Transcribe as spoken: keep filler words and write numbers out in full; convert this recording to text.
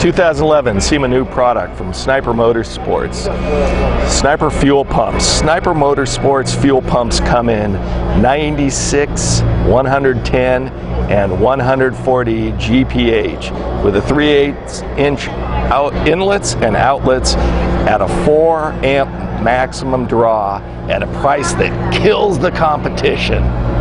two thousand eleven SEMA new product from Sniper Motorsports. Sniper fuel pumps. Sniper Motorsports fuel pumps come in ninety-six, one hundred ten, and one hundred forty G P H with a three eighths inch out inlets and outlets at a four amp maximum draw at a price that kills the competition.